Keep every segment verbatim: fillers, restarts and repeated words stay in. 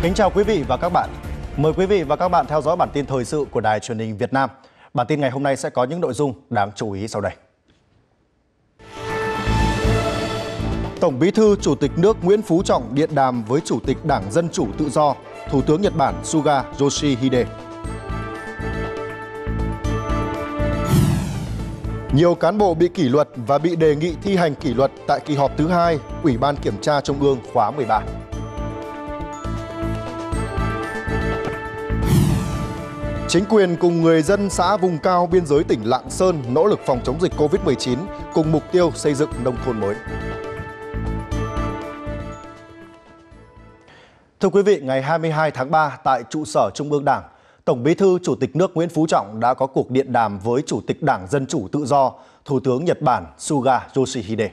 Kính chào quý vị và các bạn. Mời quý vị và các bạn theo dõi bản tin thời sự của Đài Truyền hình Việt Nam. Bản tin ngày hôm nay sẽ có những nội dung đáng chú ý sau đây. Tổng Bí thư Chủ tịch nước Nguyễn Phú Trọng điện đàm với Chủ tịch Đảng Dân Chủ Tự Do, Thủ tướng Nhật Bản Suga Yoshihide. Nhiều cán bộ bị kỷ luật và bị đề nghị thi hành kỷ luật tại kỳ họp thứ hai Ủy ban Kiểm tra Trung ương khóa mười ba. Chính quyền cùng người dân xã vùng cao biên giới tỉnh Lạng Sơn nỗ lực phòng chống dịch Covid mười chín cùng mục tiêu xây dựng nông thôn mới. Thưa quý vị, ngày hai mươi hai tháng ba tại trụ sở Trung ương Đảng, Tổng Bí thư Chủ tịch nước Nguyễn Phú Trọng đã có cuộc điện đàm với Chủ tịch Đảng Dân Chủ Tự Do, Thủ tướng Nhật Bản Suga Yoshihide.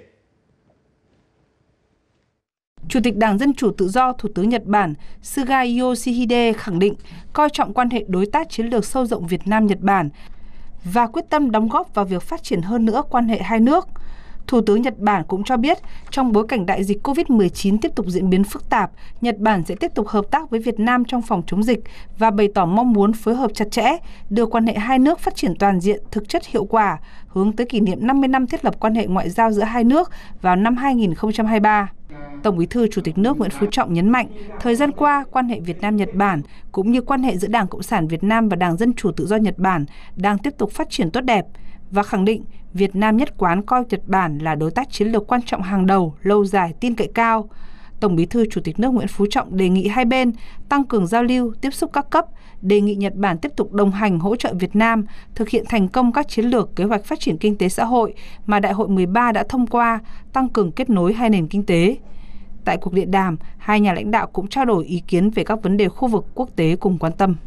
Chủ tịch Đảng Dân Chủ Tự Do, Thủ tướng Nhật Bản Suga Yoshihide khẳng định coi trọng quan hệ đối tác chiến lược sâu rộng Việt Nam-Nhật Bản và quyết tâm đóng góp vào việc phát triển hơn nữa quan hệ hai nước. Thủ tướng Nhật Bản cũng cho biết, trong bối cảnh đại dịch Covid mười chín tiếp tục diễn biến phức tạp, Nhật Bản sẽ tiếp tục hợp tác với Việt Nam trong phòng chống dịch và bày tỏ mong muốn phối hợp chặt chẽ, đưa quan hệ hai nước phát triển toàn diện, thực chất hiệu quả, hướng tới kỷ niệm năm mươi năm thiết lập quan hệ ngoại giao giữa hai nước vào năm hai nghìn không trăm hai mươi ba. Tổng Bí thư Chủ tịch nước Nguyễn Phú Trọng nhấn mạnh, thời gian qua, quan hệ Việt Nam-Nhật Bản cũng như quan hệ giữa Đảng Cộng sản Việt Nam và Đảng Dân Chủ Tự do Nhật Bản đang tiếp tục phát triển tốt đẹp và khẳng định Việt Nam nhất quán coi Nhật Bản là đối tác chiến lược quan trọng hàng đầu, lâu dài, tin cậy cao. Tổng Bí thư Chủ tịch nước Nguyễn Phú Trọng đề nghị hai bên tăng cường giao lưu, tiếp xúc các cấp, đề nghị Nhật Bản tiếp tục đồng hành hỗ trợ Việt Nam thực hiện thành công các chiến lược kế hoạch phát triển kinh tế xã hội mà Đại hội mười ba đã thông qua, tăng cường kết nối hai nền kinh tế. Tại cuộc điện đàm, hai nhà lãnh đạo cũng trao đổi ý kiến về các vấn đề khu vực quốc tế cùng quan tâm.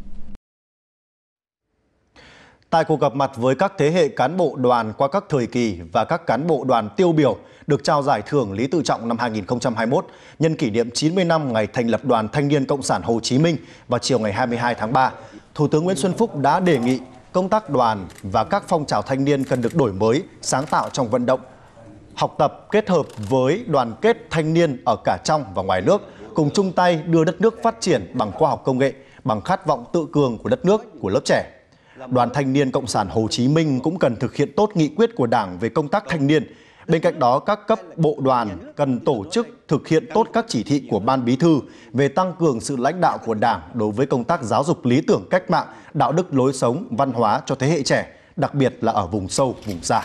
Tại cuộc gặp mặt với các thế hệ cán bộ đoàn qua các thời kỳ và các cán bộ đoàn tiêu biểu được trao giải thưởng Lý Tự Trọng năm hai nghìn không trăm hai mươi mốt nhân kỷ niệm chín mươi năm ngày thành lập Đoàn Thanh niên Cộng sản Hồ Chí Minh vào chiều ngày hai mươi hai tháng ba, Thủ tướng Nguyễn Xuân Phúc đã đề nghị công tác đoàn và các phong trào thanh niên cần được đổi mới, sáng tạo trong vận động, học tập kết hợp với đoàn kết thanh niên ở cả trong và ngoài nước, cùng chung tay đưa đất nước phát triển bằng khoa học công nghệ, bằng khát vọng tự cường của đất nước, của lớp trẻ. Đoàn Thanh niên Cộng sản Hồ Chí Minh cũng cần thực hiện tốt nghị quyết của Đảng về công tác thanh niên. Bên cạnh đó, các cấp bộ đoàn cần tổ chức thực hiện tốt các chỉ thị của Ban Bí thư về tăng cường sự lãnh đạo của Đảng đối với công tác giáo dục lý tưởng cách mạng, đạo đức lối sống, văn hóa cho thế hệ trẻ, đặc biệt là ở vùng sâu, vùng xa.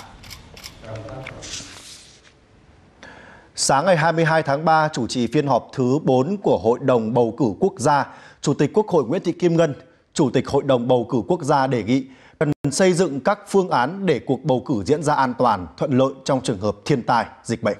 Sáng ngày hai mươi hai tháng ba, chủ trì phiên họp thứ bốn của Hội đồng Bầu cử Quốc gia, Chủ tịch Quốc hội Nguyễn Thị Kim Ngân, Chủ tịch Hội đồng Bầu cử Quốc gia đề nghị cần xây dựng các phương án để cuộc bầu cử diễn ra an toàn, thuận lợi trong trường hợp thiên tai, dịch bệnh.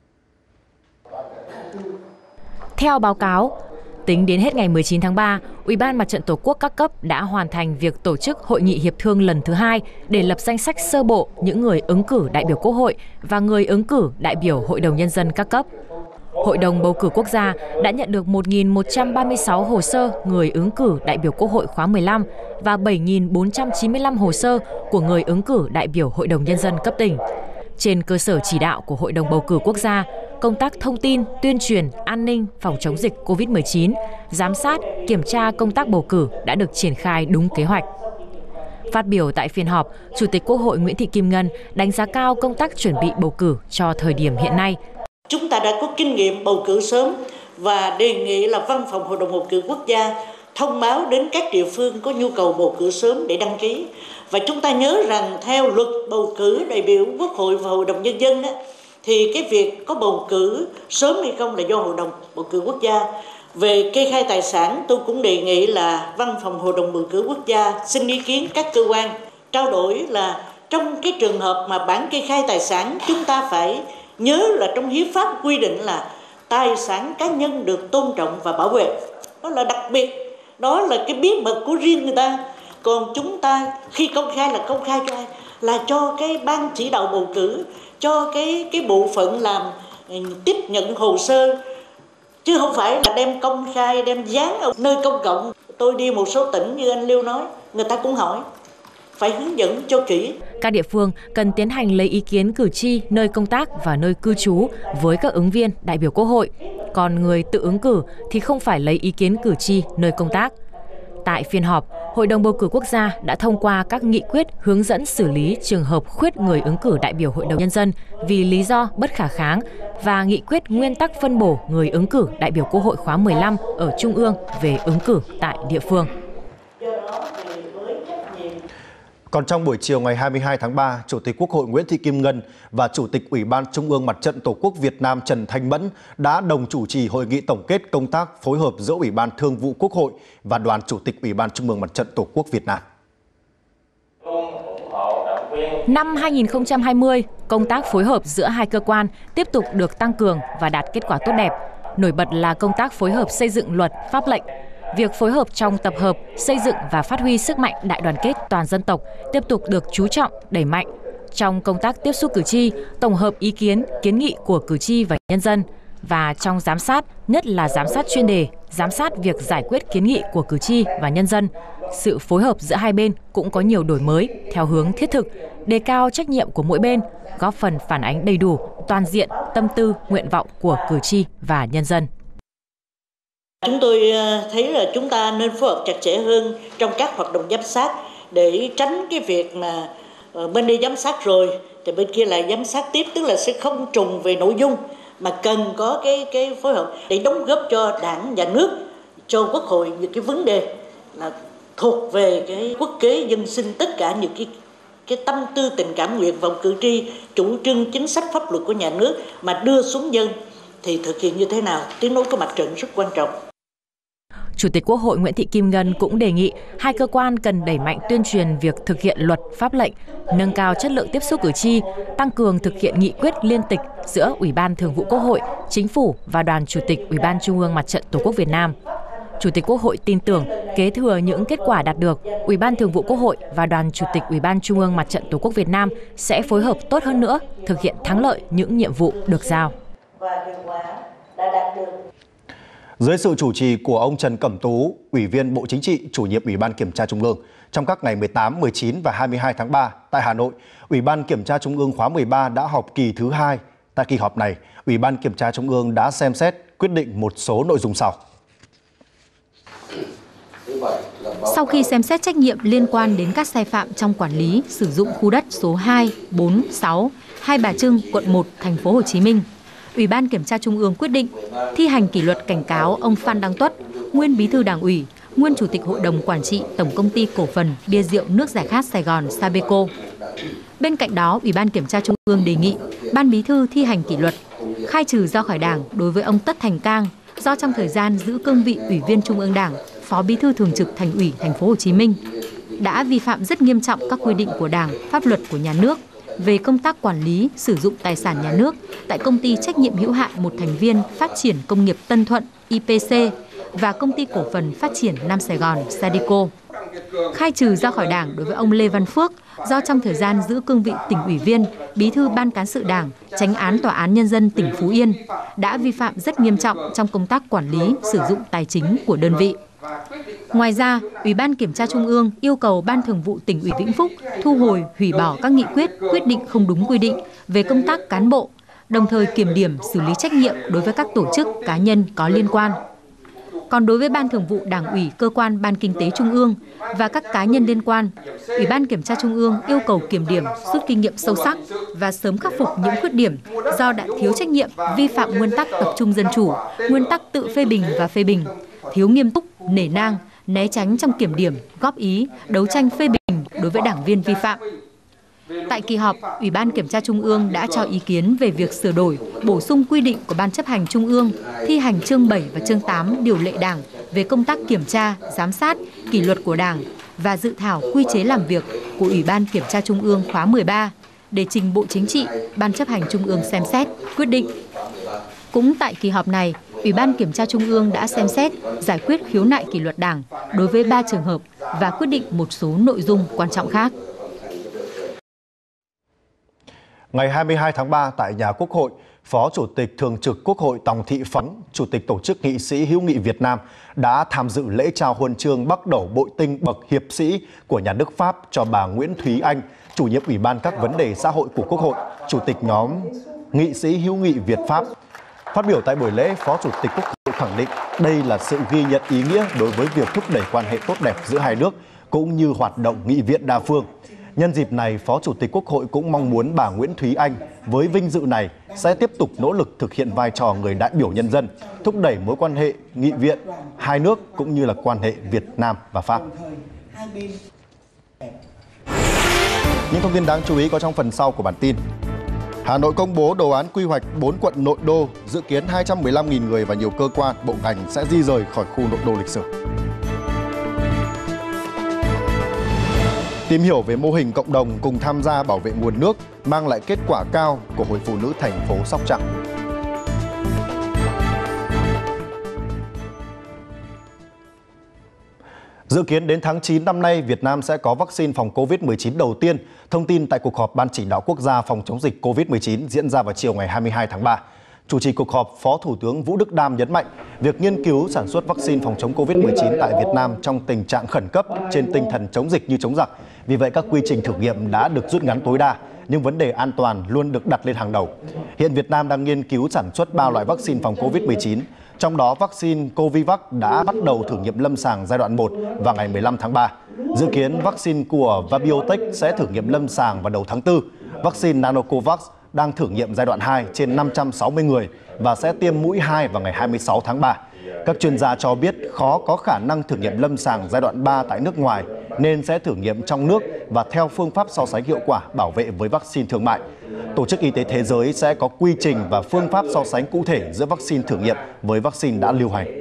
Theo báo cáo, tính đến hết ngày mười chín tháng ba, Ủy ban Mặt trận Tổ quốc các cấp đã hoàn thành việc tổ chức Hội nghị hiệp thương lần thứ hai để lập danh sách sơ bộ những người ứng cử đại biểu Quốc hội và người ứng cử đại biểu Hội đồng Nhân dân các cấp. Hội đồng Bầu cử Quốc gia đã nhận được một nghìn một trăm ba mươi sáu hồ sơ người ứng cử đại biểu Quốc hội khóa mười lăm và bảy nghìn bốn trăm chín mươi lăm hồ sơ của người ứng cử đại biểu Hội đồng Nhân dân cấp tỉnh. Trên cơ sở chỉ đạo của Hội đồng Bầu cử Quốc gia, công tác thông tin, tuyên truyền, an ninh, phòng chống dịch Covid mười chín, giám sát, kiểm tra công tác bầu cử đã được triển khai đúng kế hoạch. Phát biểu tại phiên họp, Chủ tịch Quốc hội Nguyễn Thị Kim Ngân đánh giá cao công tác chuẩn bị bầu cử cho thời điểm hiện nay. Chúng ta đã có kinh nghiệm bầu cử sớm và đề nghị là Văn phòng Hội đồng Bầu cử Quốc gia thông báo đến các địa phương có nhu cầu bầu cử sớm để đăng ký. Và chúng ta nhớ rằng theo luật bầu cử đại biểu Quốc hội và Hội đồng Nhân dân á, thì cái việc có bầu cử sớm hay không là do Hội đồng Bầu cử Quốc gia. Về kê khai tài sản, tôi cũng đề nghị là Văn phòng Hội đồng Bầu cử Quốc gia xin ý kiến các cơ quan trao đổi là trong cái trường hợp mà bản kê khai tài sản chúng ta phải nhớ là trong hiến pháp quy định là tài sản cá nhân được tôn trọng và bảo vệ. Đó là đặc biệt, đó là cái bí mật của riêng người ta. Còn chúng ta khi công khai là công khai cho ai? Là cho cái ban chỉ đạo bầu cử, cho cái cái bộ phận làm tiếp nhận hồ sơ, chứ không phải là đem công khai, đem dán ở nơi công cộng. Tôi đi một số tỉnh như anh Liêu nói, người ta cũng hỏi, phải hướng dẫn cho kỹ. Các địa phương cần tiến hành lấy ý kiến cử tri nơi công tác và nơi cư trú với các ứng viên đại biểu Quốc hội. còn người tự ứng cử thì không phải lấy ý kiến cử tri nơi công tác. Tại phiên họp, Hội đồng bầu cử quốc gia đã thông qua các nghị quyết hướng dẫn xử lý trường hợp khuyết người ứng cử đại biểu Hội đồng Nhân dân vì lý do bất khả kháng và nghị quyết nguyên tắc phân bổ người ứng cử đại biểu Quốc hội khóa mười lăm ở Trung ương về ứng cử tại địa phương. Còn trong buổi chiều ngày hai mươi hai tháng ba, Chủ tịch Quốc hội Nguyễn Thị Kim Ngân và Chủ tịch Ủy ban Trung ương Mặt trận Tổ quốc Việt Nam Trần Thanh Mẫn đã đồng chủ trì hội nghị tổng kết công tác phối hợp giữa Ủy ban Thường vụ Quốc hội và Đoàn Chủ tịch Ủy ban Trung ương Mặt trận Tổ quốc Việt Nam. Năm hai nghìn không trăm hai mươi, công tác phối hợp giữa hai cơ quan tiếp tục được tăng cường và đạt kết quả tốt đẹp. Nổi bật là công tác phối hợp xây dựng luật, pháp lệnh. Việc phối hợp trong tập hợp, xây dựng và phát huy sức mạnh đại đoàn kết toàn dân tộc tiếp tục được chú trọng, đẩy mạnh. Trong công tác tiếp xúc cử tri, tổng hợp ý kiến, kiến nghị của cử tri và nhân dân. Và trong giám sát, nhất là giám sát chuyên đề, giám sát việc giải quyết kiến nghị của cử tri và nhân dân. Sự phối hợp giữa hai bên cũng có nhiều đổi mới theo hướng thiết thực, đề cao trách nhiệm của mỗi bên, góp phần phản ánh đầy đủ, toàn diện, tâm tư, nguyện vọng của cử tri và nhân dân. Chúng tôi thấy là chúng ta nên phối hợp chặt chẽ hơn trong các hoạt động giám sát để tránh cái việc mà bên đây giám sát rồi thì bên kia lại giám sát tiếp, tức là sẽ không trùng về nội dung mà cần có cái cái phối hợp để đóng góp cho Đảng, Nhà nước, cho Quốc hội những cái vấn đề là thuộc về cái quốc kế dân sinh, tất cả những cái cái tâm tư tình cảm nguyện vọng cử tri, chủ trương chính sách pháp luật của nhà nước mà đưa xuống dân thì thực hiện như thế nào, tiếng nói của mặt trận rất quan trọng. Chủ tịch Quốc hội Nguyễn Thị Kim Ngân cũng đề nghị hai cơ quan cần đẩy mạnh tuyên truyền việc thực hiện luật, pháp lệnh, nâng cao chất lượng tiếp xúc cử tri, tăng cường thực hiện nghị quyết liên tịch giữa Ủy ban Thường vụ Quốc hội, Chính phủ và Đoàn Chủ tịch Ủy ban Trung ương Mặt trận Tổ quốc Việt Nam. Chủ tịch Quốc hội tin tưởng kế thừa những kết quả đạt được, Ủy ban Thường vụ Quốc hội và Đoàn Chủ tịch Ủy ban Trung ương Mặt trận Tổ quốc Việt Nam sẽ phối hợp tốt hơn nữa, thực hiện thắng lợi những nhiệm vụ được giao. Dưới sự chủ trì của ông Trần Cẩm Tú, Ủy viên Bộ Chính trị, Chủ nhiệm Ủy ban Kiểm tra Trung ương, trong các ngày mười tám, mười chín và hai mươi hai tháng ba tại Hà Nội, Ủy ban Kiểm tra Trung ương khóa mười ba đã họp kỳ thứ hai. Tại kỳ họp này, Ủy ban Kiểm tra Trung ương đã xem xét quyết định một số nội dung sau. Sau khi xem xét trách nhiệm liên quan đến các sai phạm trong quản lý sử dụng khu đất số hai, bốn, sáu, Hai Bà Trưng, quận một, thành phố Hồ Chí Minh, Ủy ban Kiểm tra Trung ương quyết định thi hành kỷ luật cảnh cáo ông Phan Đăng Tuất, nguyên Bí thư Đảng ủy, nguyên Chủ tịch Hội đồng Quản trị Tổng Công ty Cổ phần Bia rượu Nước Giải khát Sài Gòn Sabeco. Bên cạnh đó, Ủy ban Kiểm tra Trung ương đề nghị Ban Bí thư thi hành kỷ luật, khai trừ ra khỏi Đảng đối với ông Tất Thành Cang do trong thời gian giữ cương vị Ủy viên Trung ương Đảng, Phó Bí thư Thường trực Thành ủy Thành phố Hồ Chí Minh đã vi phạm rất nghiêm trọng các quy định của Đảng, pháp luật của nhà nước về công tác quản lý sử dụng tài sản nhà nước tại Công ty trách nhiệm hữu hạn một thành viên phát triển công nghiệp Tân Thuận I P C và Công ty cổ phần phát triển Nam Sài Gòn Sadeco. Khai trừ ra khỏi Đảng đối với ông Lê Văn Phước do trong thời gian giữ cương vị tỉnh ủy viên, Bí thư Ban Cán sự Đảng, Chánh án Tòa án Nhân dân tỉnh Phú Yên đã vi phạm rất nghiêm trọng trong công tác quản lý sử dụng tài chính của đơn vị. Ngoài ra, Ủy ban Kiểm tra Trung ương yêu cầu Ban Thường vụ Tỉnh ủy Vĩnh Phúc thu hồi, hủy bỏ các nghị quyết, quyết định không đúng quy định về công tác cán bộ, đồng thời kiểm điểm xử lý trách nhiệm đối với các tổ chức, cá nhân có liên quan. Còn đối với Ban Thường vụ Đảng ủy, cơ quan Ban Kinh tế Trung ương và các cá nhân liên quan, Ủy ban Kiểm tra Trung ương yêu cầu kiểm điểm, rút kinh nghiệm sâu sắc và sớm khắc phục những khuyết điểm do đã thiếu trách nhiệm, vi phạm nguyên tắc tập trung dân chủ, nguyên tắc tự phê bình và phê bình, thiếu nghiêm túc, nể nang, né tránh trong kiểm điểm, góp ý, đấu tranh phê bình đối với đảng viên vi phạm. Tại kỳ họp, Ủy ban Kiểm tra Trung ương đã cho ý kiến về việc sửa đổi, bổ sung quy định của Ban chấp hành Trung ương, thi hành chương bảy và chương tám điều lệ Đảng về công tác kiểm tra, giám sát, kỷ luật của Đảng và dự thảo quy chế làm việc của Ủy ban Kiểm tra Trung ương khóa mười ba để trình Bộ Chính trị, Ban chấp hành Trung ương xem xét, quyết định. Cũng tại kỳ họp này, Ủy ban Kiểm tra Trung ương đã xem xét, giải quyết khiếu nại kỷ luật Đảng đối với ba trường hợp và quyết định một số nội dung quan trọng khác. Ngày hai mươi hai tháng ba tại nhà Quốc hội, Phó Chủ tịch Thường trực Quốc hội Tòng Thị Phóng, Chủ tịch Tổ chức Nghị sĩ hữu nghị Việt Nam đã tham dự lễ trao huân chương Bắc Đẩu Bội Tinh bậc hiệp sĩ của nhà nước Pháp cho bà Nguyễn Thúy Anh, chủ nhiệm Ủy ban các vấn đề xã hội của Quốc hội, Chủ tịch nhóm Nghị sĩ hữu nghị Việt Pháp. Phát biểu tại buổi lễ, Phó Chủ tịch Quốc hội khẳng định đây là sự ghi nhận ý nghĩa đối với việc thúc đẩy quan hệ tốt đẹp giữa hai nước cũng như hoạt động nghị viện đa phương. Nhân dịp này, Phó Chủ tịch Quốc hội cũng mong muốn bà Nguyễn Thúy Anh với vinh dự này sẽ tiếp tục nỗ lực thực hiện vai trò người đại biểu nhân dân, thúc đẩy mối quan hệ nghị viện hai nước cũng như là quan hệ Việt Nam và Pháp. Những thông tin đáng chú ý có trong phần sau của bản tin. Hà Nội công bố đồ án quy hoạch bốn quận nội đô, dự kiến hai trăm mười lăm nghìn người và nhiều cơ quan, bộ ngành sẽ di rời khỏi khu nội đô lịch sử. Tìm hiểu về mô hình cộng đồng cùng tham gia bảo vệ nguồn nước mang lại kết quả cao của Hội Phụ nữ thành phố Sóc Trăng. Dự kiến đến tháng chín năm nay, Việt Nam sẽ có vaccine phòng Covid mười chín đầu tiên. Thông tin tại cuộc họp Ban Chỉ đạo Quốc gia phòng chống dịch Covid mười chín diễn ra vào chiều ngày hai mươi hai tháng ba. Chủ trì cuộc họp, Phó Thủ tướng Vũ Đức Đam nhấn mạnh, việc nghiên cứu sản xuất vaccine phòng chống Covid mười chín tại Việt Nam trong tình trạng khẩn cấp trên tinh thần chống dịch như chống giặc. Vì vậy, các quy trình thử nghiệm đã được rút ngắn tối đa, nhưng vấn đề an toàn luôn được đặt lên hàng đầu. Hiện Việt Nam đang nghiên cứu sản xuất ba loại vaccine phòng Covid mười chín. Trong đó, vaccine Covivac đã bắt đầu thử nghiệm lâm sàng giai đoạn một vào ngày mười lăm tháng ba. Dự kiến vaccine của Vabiotech sẽ thử nghiệm lâm sàng vào đầu tháng tư. Vaccine Nanocovax đang thử nghiệm giai đoạn hai trên năm trăm sáu mươi người và sẽ tiêm mũi hai vào ngày hai mươi sáu tháng ba. Các chuyên gia cho biết khó có khả năng thử nghiệm lâm sàng giai đoạn ba tại nước ngoài, nên sẽ thử nghiệm trong nước và theo phương pháp so sánh hiệu quả bảo vệ với vaccine thương mại. Tổ chức Y tế Thế giới sẽ có quy trình và phương pháp so sánh cụ thể giữa vaccine thử nghiệm với vaccine đã lưu hành.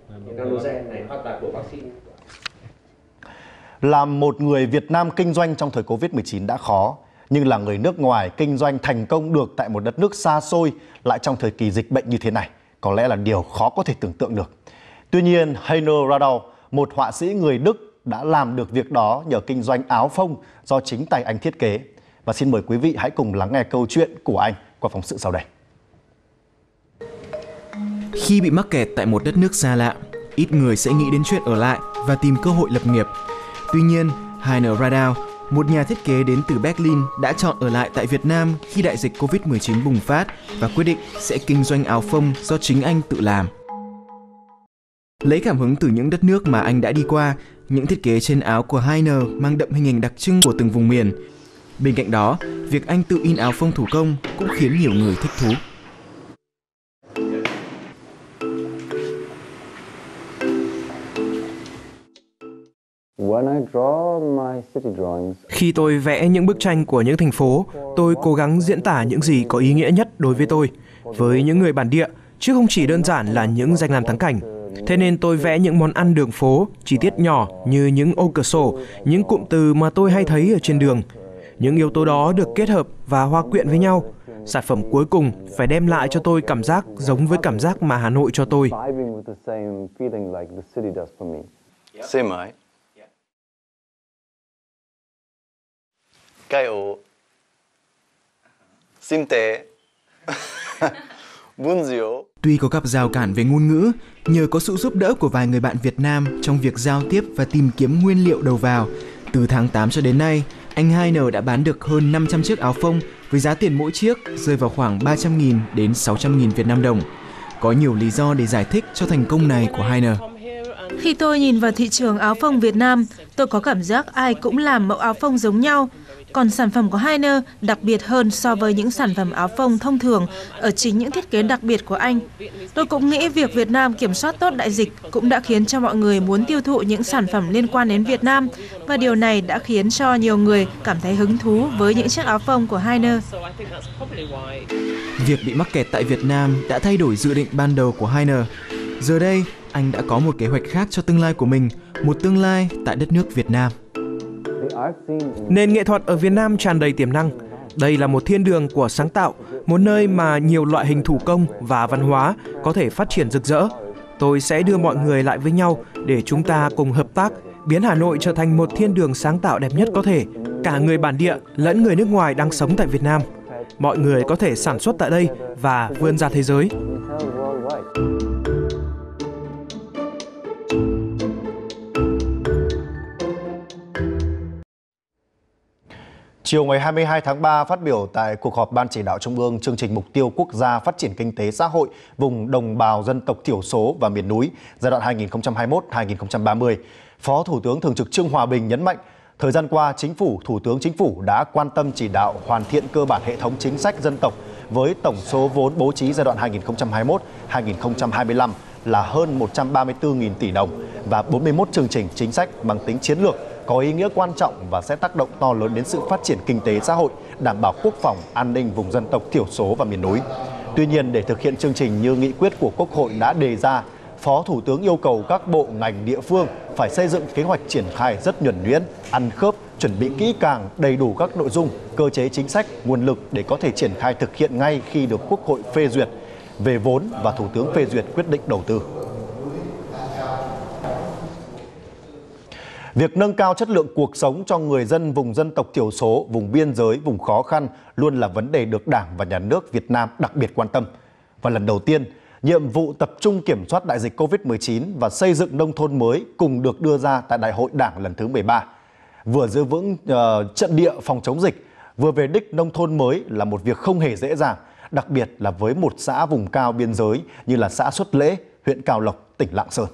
Làm một người Việt Nam kinh doanh trong thời Covid mười chín đã khó, nhưng là người nước ngoài kinh doanh thành công được tại một đất nước xa xôi lại trong thời kỳ dịch bệnh như thế này, có lẽ là điều khó có thể tưởng tượng được. Tuy nhiên, Heiner Radau, một họa sĩ người Đức, đã làm được việc đó nhờ kinh doanh áo phông do chính tay anh thiết kế. Và xin mời quý vị hãy cùng lắng nghe câu chuyện của anh qua phóng sự sau đây. Khi bị mắc kẹt tại một đất nước xa lạ, ít người sẽ nghĩ đến chuyện ở lại và tìm cơ hội lập nghiệp. Tuy nhiên, Heiner Radau, một nhà thiết kế đến từ Berlin, đã chọn ở lại tại Việt Nam khi đại dịch Covid mười chín bùng phát và quyết định sẽ kinh doanh áo phông do chính anh tự làm. Lấy cảm hứng từ những đất nước mà anh đã đi qua, những thiết kế trên áo của Heiner mang đậm hình ảnh đặc trưng của từng vùng miền. Bên cạnh đó, việc anh tự in áo phông thủ công cũng khiến nhiều người thích thú. Khi tôi vẽ những bức tranh của những thành phố, tôi cố gắng diễn tả những gì có ý nghĩa nhất đối với tôi, với những người bản địa, chứ không chỉ đơn giản là những danh lam thắng cảnh. Thế nên tôi vẽ những món ăn đường phố, chi tiết nhỏ như những ô cửa sổ, những cụm từ mà tôi hay thấy ở trên đường. Những yếu tố đó được kết hợp và hòa quyện với nhau. Sản phẩm cuối cùng phải đem lại cho tôi cảm giác giống với cảm giác mà Hà Nội cho tôi. Xem ấy. Cái ổ. Sim tế. Buôn diếu. Tuy có gặp rào cản về ngôn ngữ, nhờ có sự giúp đỡ của vài người bạn Việt Nam trong việc giao tiếp và tìm kiếm nguyên liệu đầu vào, từ tháng tám cho đến nay, anh Heiner đã bán được hơn năm trăm chiếc áo phông với giá tiền mỗi chiếc rơi vào khoảng ba trăm nghìn đến sáu trăm nghìn Việt Nam đồng. Có nhiều lý do để giải thích cho thành công này của Heiner. Khi tôi nhìn vào thị trường áo phông Việt Nam, tôi có cảm giác ai cũng làm mẫu áo phông giống nhau. Còn sản phẩm của Heiner đặc biệt hơn so với những sản phẩm áo phông thông thường ở chính những thiết kế đặc biệt của anh. Tôi cũng nghĩ việc Việt Nam kiểm soát tốt đại dịch cũng đã khiến cho mọi người muốn tiêu thụ những sản phẩm liên quan đến Việt Nam, và điều này đã khiến cho nhiều người cảm thấy hứng thú với những chiếc áo phông của Heiner. Việc bị mắc kẹt tại Việt Nam đã thay đổi dự định ban đầu của Heiner. Giờ đây, anh đã có một kế hoạch khác cho tương lai của mình, một tương lai tại đất nước Việt Nam. Nền nghệ thuật ở Việt Nam tràn đầy tiềm năng. Đây là một thiên đường của sáng tạo, một nơi mà nhiều loại hình thủ công và văn hóa có thể phát triển rực rỡ. Tôi sẽ đưa mọi người lại với nhau để chúng ta cùng hợp tác, biến Hà Nội trở thành một thiên đường sáng tạo đẹp nhất có thể. Cả người bản địa lẫn người nước ngoài đang sống tại Việt Nam. Mọi người có thể sản xuất tại đây và vươn ra thế giới. Chiều ngày hai mươi hai tháng ba, phát biểu tại cuộc họp Ban Chỉ đạo Trung ương chương trình mục tiêu quốc gia phát triển kinh tế xã hội vùng đồng bào dân tộc thiểu số và miền núi giai đoạn hai nghìn không trăm hai mươi mốt đến hai nghìn không trăm ba mươi, Phó Thủ tướng Thường trực Trương Hòa Bình nhấn mạnh, thời gian qua, Chính phủ, Thủ tướng Chính phủ đã quan tâm chỉ đạo hoàn thiện cơ bản hệ thống chính sách dân tộc với tổng số vốn bố trí giai đoạn hai nghìn không trăm hai mươi mốt đến hai nghìn không trăm hai mươi lăm là hơn một trăm ba mươi tư nghìn tỷ đồng và bốn mươi mốt chương trình chính sách mang tính chiến lược có ý nghĩa quan trọng và sẽ tác động to lớn đến sự phát triển kinh tế xã hội, đảm bảo quốc phòng, an ninh vùng dân tộc thiểu số và miền núi. Tuy nhiên, để thực hiện chương trình như nghị quyết của Quốc hội đã đề ra, Phó Thủ tướng yêu cầu các bộ ngành địa phương phải xây dựng kế hoạch triển khai rất nhuần nhuyễn, ăn khớp, chuẩn bị kỹ càng, đầy đủ các nội dung, cơ chế chính sách, nguồn lực để có thể triển khai thực hiện ngay khi được Quốc hội phê duyệt về vốn và Thủ tướng phê duyệt quyết định đầu tư. Việc nâng cao chất lượng cuộc sống cho người dân vùng dân tộc thiểu số, vùng biên giới, vùng khó khăn luôn là vấn đề được Đảng và Nhà nước Việt Nam đặc biệt quan tâm. Và lần đầu tiên, nhiệm vụ tập trung kiểm soát đại dịch Covid mười chín và xây dựng nông thôn mới cùng được đưa ra tại Đại hội Đảng lần thứ mười ba. Vừa giữ vững uh, trận địa phòng chống dịch, vừa về đích nông thôn mới là một việc không hề dễ dàng, đặc biệt là với một xã vùng cao biên giới như là xã Xuất Lễ, huyện Cao Lộc, tỉnh Lạng Sơn.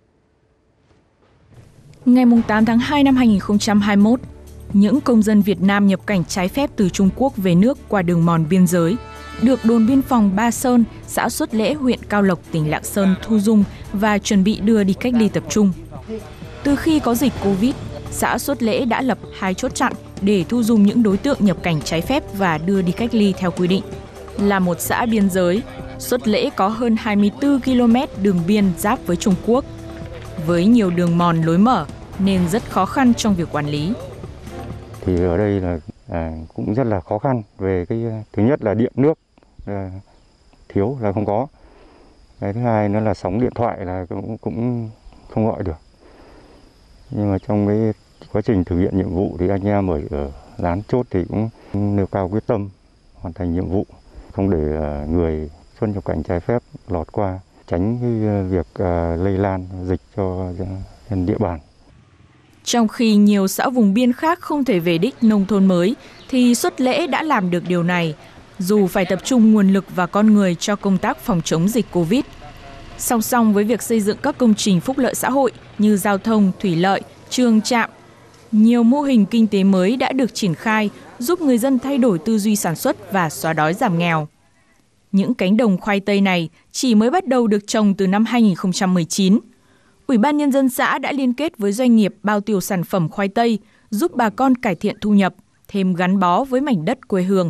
Ngày tám tháng hai năm hai nghìn không trăm hai mươi mốt, những công dân Việt Nam nhập cảnh trái phép từ Trung Quốc về nước qua đường mòn biên giới được đồn biên phòng Ba Sơn, xã Xuất Lễ, huyện Cao Lộc, tỉnh Lạng Sơn thu dung và chuẩn bị đưa đi cách ly tập trung. Từ khi có dịch Covid, xã Xuất Lễ đã lập hai chốt chặn để thu dung những đối tượng nhập cảnh trái phép và đưa đi cách ly theo quy định. Là một xã biên giới, Xuất Lễ có hơn hai mươi tư ki lô mét đường biên giáp với Trung Quốc. Với nhiều đường mòn lối mở nên rất khó khăn trong việc quản lý. Thì ở đây là à, cũng rất là khó khăn về cái thứ nhất là điện nước à, thiếu là không có. Cái thứ hai nữa là sóng điện thoại là cũng, cũng không gọi được. Nhưng mà trong cái quá trình thực hiện nhiệm vụ thì anh em ở, ở lán chốt thì cũng nêu cao quyết tâm hoàn thành nhiệm vụ, không để người xuất nhập cảnh trái phép lọt qua, tránh cái việc uh, lây lan dịch cho dân địa bàn. Trong khi nhiều xã vùng biên khác không thể về đích nông thôn mới, thì Xuất Lễ đã làm được điều này, dù phải tập trung nguồn lực và con người cho công tác phòng chống dịch Covid. Song song với việc xây dựng các công trình phúc lợi xã hội như giao thông, thủy lợi, trường trạm, nhiều mô hình kinh tế mới đã được triển khai, giúp người dân thay đổi tư duy sản xuất và xóa đói giảm nghèo. Những cánh đồng khoai tây này chỉ mới bắt đầu được trồng từ năm hai nghìn không trăm mười chín. Ủy ban Nhân dân xã đã liên kết với doanh nghiệp bao tiêu sản phẩm khoai tây, giúp bà con cải thiện thu nhập, thêm gắn bó với mảnh đất quê hương.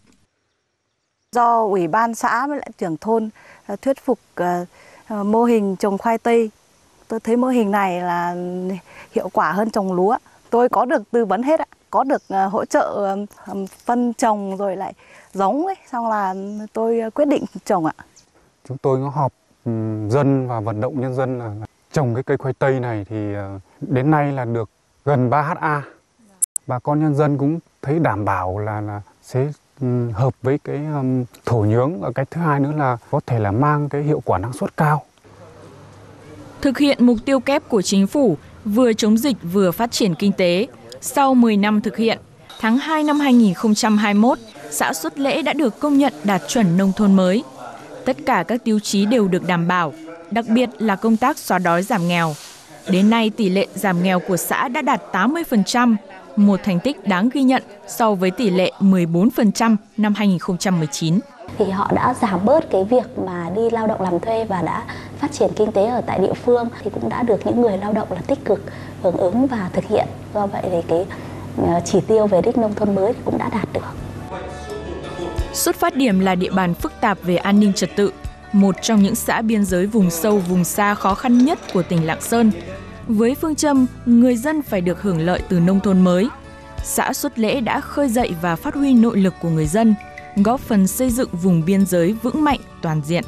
Do Ủy ban xã với lại trưởng thôn thuyết phục uh, mô hình trồng khoai tây, tôi thấy mô hình này là hiệu quả hơn trồng lúa. Tôi có được tư vấn hết ạ, có được uh, hỗ trợ uh, phân trồng rồi lại giống ấy, xong là tôi quyết định trồng ạ. Chúng tôi có họp um, dân và vận động nhân dân là trồng cái cây khoai tây này thì uh, đến nay là được gần ba héc ta. Bà con nhân dân cũng thấy đảm bảo là, là sẽ um, hợp với cái um, thổ nhưỡng. Và cái thứ hai nữa là có thể là mang cái hiệu quả năng suất cao. Thực hiện mục tiêu kép của chính phủ, vừa chống dịch vừa phát triển kinh tế. Sau mười năm thực hiện, tháng hai năm hai nghìn không trăm hai mươi mốt, xã Xuất Lễ đã được công nhận đạt chuẩn nông thôn mới. Tất cả các tiêu chí đều được đảm bảo, đặc biệt là công tác xóa đói giảm nghèo. Đến nay, tỷ lệ giảm nghèo của xã đã đạt tám mươi phần trăm, một thành tích đáng ghi nhận so với tỷ lệ mười bốn phần trăm năm hai nghìn không trăm mười chín. Thì họ đã giảm bớt cái việc mà đi lao động làm thuê và đã phát triển kinh tế ở tại địa phương, thì cũng đã được những người lao động là tích cực hưởng ứng và thực hiện. Do vậy thì cái chỉ tiêu về đích nông thôn mới cũng đã đạt được. Xuất phát điểm là địa bàn phức tạp về an ninh trật tự, một trong những xã biên giới vùng sâu, vùng xa khó khăn nhất của tỉnh Lạng Sơn. Với phương châm người dân phải được hưởng lợi từ nông thôn mới, xã Xuất Lễ đã khơi dậy và phát huy nội lực của người dân, góp phần xây dựng vùng biên giới vững mạnh toàn diện.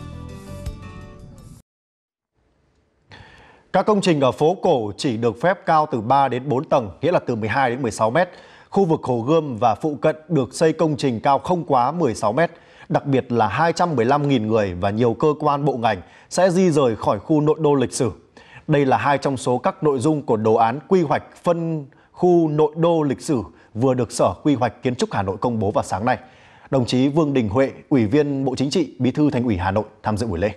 Các công trình ở phố cổ chỉ được phép cao từ ba đến bốn tầng, nghĩa là từ mười hai đến mười sáu mét. Khu vực Hồ Gươm và phụ cận được xây công trình cao không quá mười sáu mét. Đặc biệt là hai trăm mười lăm nghìn người và nhiều cơ quan bộ ngành sẽ di rời khỏi khu nội đô lịch sử. Đây là hai trong số các nội dung của đồ án quy hoạch phân khu nội đô lịch sử vừa được Sở Quy hoạch Kiến trúc Hà Nội công bố vào sáng nay. Đồng chí Vương Đình Huệ, Ủy viên Bộ Chính trị, Bí thư Thành ủy Hà Nội tham dự buổi lễ.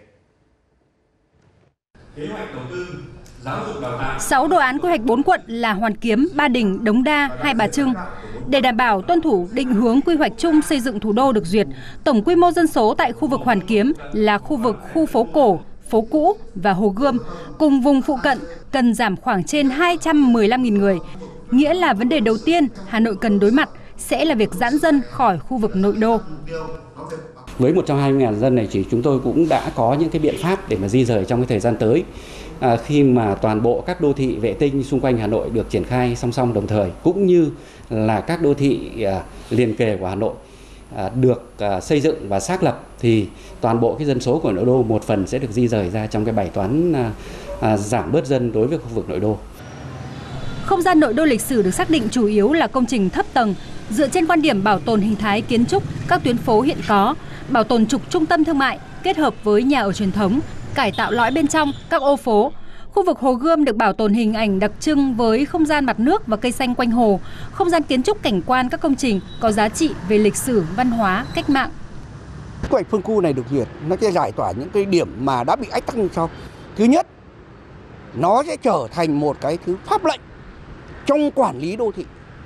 sáu đồ án quy hoạch bốn quận là Hoàn Kiếm, Ba Đình, Đống Đa, Hai Bà Trưng. Để đảm bảo tuân thủ định hướng quy hoạch chung xây dựng thủ đô được duyệt, tổng quy mô dân số tại khu vực Hoàn Kiếm là khu vực khu phố cổ, phố cũ và Hồ Gươm, cùng vùng phụ cận cần giảm khoảng trên hai trăm mười lăm nghìn người. Nghĩa là vấn đề đầu tiên Hà Nội cần đối mặt sẽ là việc giãn dân khỏi khu vực nội đô. Với một trăm hai mươi nghìn dân này thì chúng tôi cũng đã có những cái biện pháp để mà di rời trong cái thời gian tới. À, khi mà toàn bộ các đô thị vệ tinh xung quanh Hà Nội được triển khai song song đồng thời, cũng như là các đô thị à, liền kề của Hà Nội à, được à, xây dựng và xác lập, thì toàn bộ cái dân số của nội đô một phần sẽ được di rời ra trong cái bài toán à, à, giảm bớt dân đối với khu vực nội đô. Không gian nội đô lịch sử được xác định chủ yếu là công trình thấp tầng, dựa trên quan điểm bảo tồn hình thái kiến trúc các tuyến phố hiện có, bảo tồn trục trung tâm thương mại kết hợp với nhà ở truyền thống, cải tạo lõi bên trong các ô phố. Khu vực Hồ Gươm được bảo tồn hình ảnh đặc trưng với không gian mặt nước và cây xanh quanh hồ, không gian kiến trúc cảnh quan các công trình có giá trị về lịch sử, văn hóa, cách mạng. Quy hoạch phân khu này được duyệt, nó sẽ giải tỏa những cái điểm mà đã bị ách tắc như sau. Thứ nhất, nó sẽ trở thành một cái thứ pháp lệnh trong quản lý đô thị,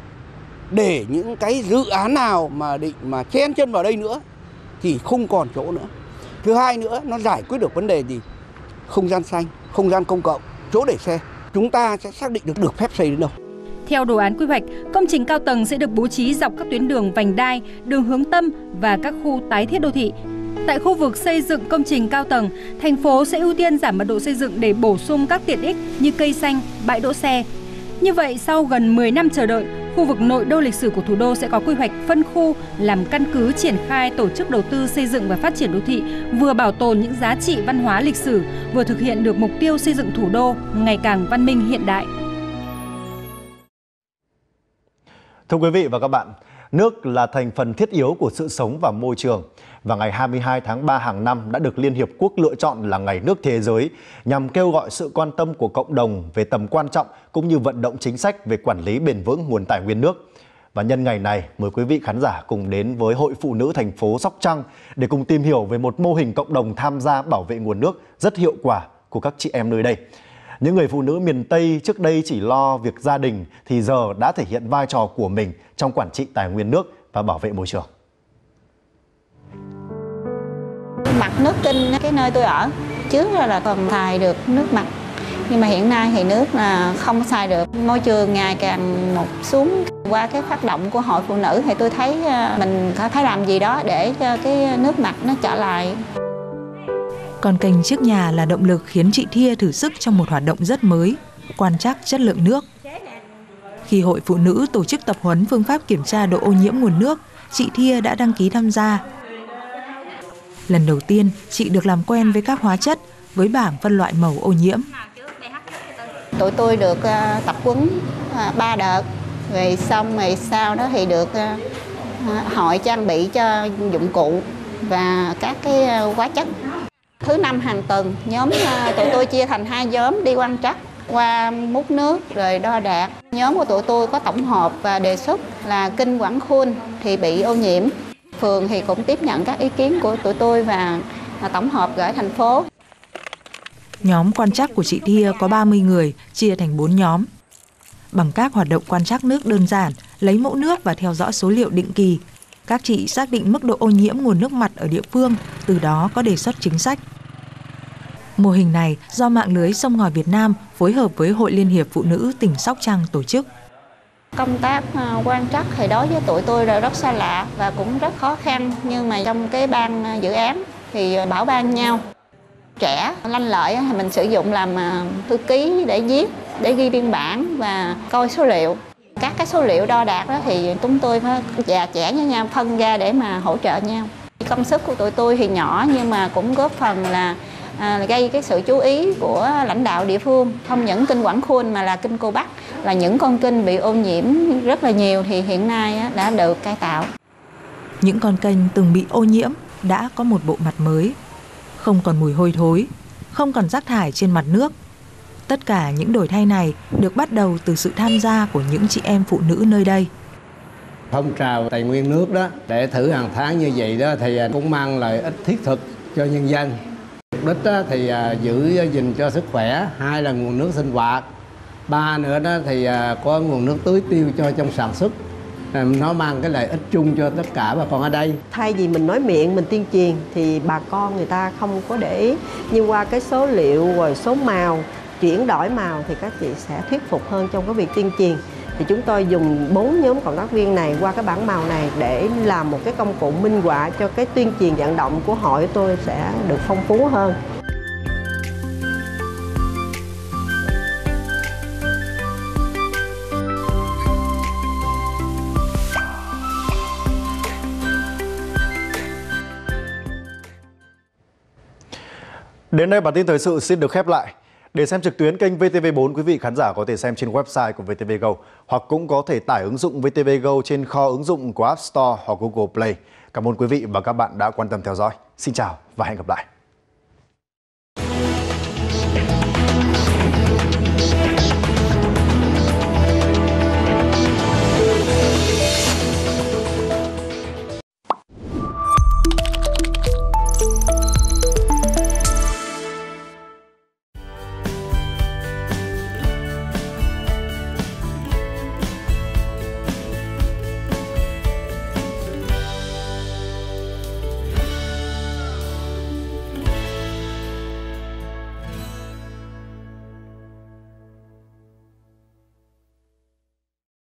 để những cái dự án nào mà định mà chen chân vào đây nữa thì không còn chỗ nữa. Thứ hai nữa, nó giải quyết được vấn đề gì? Không gian xanh, không gian công cộng, chỗ để xe. Chúng ta sẽ xác định được được phép xây đến đâu. Theo đồ án quy hoạch, công trình cao tầng sẽ được bố trí dọc các tuyến đường vành đai, đường hướng tâm và các khu tái thiết đô thị. Tại khu vực xây dựng công trình cao tầng, thành phố sẽ ưu tiên giảm mật độ xây dựng để bổ sung các tiện ích như cây xanh, bãi đỗ xe. Như vậy, sau gần mười năm chờ đợi, khu vực nội đô lịch sử của thủ đô sẽ có quy hoạch phân khu làm căn cứ triển khai tổ chức đầu tư xây dựng và phát triển đô thị, vừa bảo tồn những giá trị văn hóa lịch sử, vừa thực hiện được mục tiêu xây dựng thủ đô ngày càng văn minh hiện đại. Thưa quý vị và các bạn, nước là thành phần thiết yếu của sự sống và môi trường. Và ngày hai mươi hai tháng ba hàng năm đã được Liên Hiệp Quốc lựa chọn là Ngày nước thế giới nhằm kêu gọi sự quan tâm của cộng đồng về tầm quan trọng cũng như vận động chính sách về quản lý bền vững nguồn tài nguyên nước. Và nhân ngày này, mời quý vị khán giả cùng đến với Hội Phụ nữ thành phố Sóc Trăng để cùng tìm hiểu về một mô hình cộng đồng tham gia bảo vệ nguồn nước rất hiệu quả của các chị em nơi đây. Những người phụ nữ miền Tây trước đây chỉ lo việc gia đình thì giờ đã thể hiện vai trò của mình trong quản trị tài nguyên nước và bảo vệ môi trường. Mặt nước Kinh, cái nơi tôi ở, trước là còn xài được nước mặt, nhưng mà hiện nay thì nước là không xài được. Môi trường ngày càng một xuống. Qua cái phát động của Hội Phụ nữ thì tôi thấy mình phải làm gì đó để cho cái nước mặt nó trở lại. Con kênh trước nhà là động lực khiến chị Thia thử sức trong một hoạt động rất mới, quan trắc chất lượng nước. Khi Hội Phụ nữ tổ chức tập huấn phương pháp kiểm tra độ ô nhiễm nguồn nước, chị Thia đã đăng ký tham gia. Lần đầu tiên, chị được làm quen với các hóa chất, với bảng phân loại màu ô nhiễm. Tụi tôi được uh, tập huấn uh, ba đợt, rồi xong rồi sau đó thì được uh, hội trang bị cho dụng cụ và các cái uh, hóa chất. Thứ năm hàng tuần, nhóm uh, tụi tôi chia thành hai nhóm đi quan trắc, qua múc nước rồi đo đạc. Nhóm của tụi tôi có tổng hợp và đề xuất là Kinh Quảng Khuôn thì bị ô nhiễm. Phường thì cũng tiếp nhận các ý kiến của tụi tôi và tổng hợp gửi thành phố. Nhóm quan trắc của chị Thia có ba mươi người, chia thành bốn nhóm. Bằng các hoạt động quan trắc nước đơn giản, lấy mẫu nước và theo dõi số liệu định kỳ, các chị xác định mức độ ô nhiễm nguồn nước mặt ở địa phương, từ đó có đề xuất chính sách. Mô hình này do mạng lưới Sông Ngòi Việt Nam phối hợp với Hội Liên hiệp Phụ nữ tỉnh Sóc Trăng tổ chức. Công tác quan trắc thì đối với tụi tôi là rất xa lạ và cũng rất khó khăn, nhưng mà trong cái ban dự án thì bảo ban nhau. Trẻ lanh lợi thì mình sử dụng làm thư ký để viết, để ghi biên bản và coi số liệu. Các cái số liệu đo đạc đó thì chúng tôi phải già trẻ với nhau phân ra để mà hỗ trợ nhau. Công sức của tụi tôi thì nhỏ nhưng mà cũng góp phần là À, gây cái sự chú ý của lãnh đạo địa phương. Không những Kinh Quảng Khuôn mà là Kinh Cô Bắc, là những con kênh bị ô nhiễm rất là nhiều thì hiện nay đã được cải tạo. Những con kênh từng bị ô nhiễm đã có một bộ mặt mới, không còn mùi hôi thối, không còn rác thải trên mặt nước. Tất cả những đổi thay này được bắt đầu từ sự tham gia của những chị em phụ nữ nơi đây. Phong trào tài nguyên nước đó để thử hàng tháng như vậy đó thì cũng mang lợi ích thiết thực cho nhân dân. Mục đích đó thì giữ gìn cho sức khỏe, hai là nguồn nước sinh hoạt, ba nữa đó thì có nguồn nước tưới tiêu cho trong sản xuất. Nó mang cái lợi ích chung cho tất cả bà con ở đây. Thay vì mình nói miệng, mình tuyên truyền thì bà con người ta không có để ý. Nhưng qua cái số liệu rồi số màu, chuyển đổi màu thì các chị sẽ thuyết phục hơn trong cái việc tuyên truyền. Thì chúng tôi dùng bốn nhóm cộng tác viên này qua cái bảng màu này để làm một cái công cụ minh họa cho cái tuyên truyền vận động của hội tôi sẽ được phong phú hơn. Đến đây bản tin thời sự xin được khép lại. Để xem trực tuyến kênh vê tê vê bốn, quý vị khán giả có thể xem trên website của vê tê vê Go hoặc cũng có thể tải ứng dụng vê tê vê Go trên kho ứng dụng của App Store hoặc Google Play. Cảm ơn quý vị và các bạn đã quan tâm theo dõi. Xin chào và hẹn gặp lại.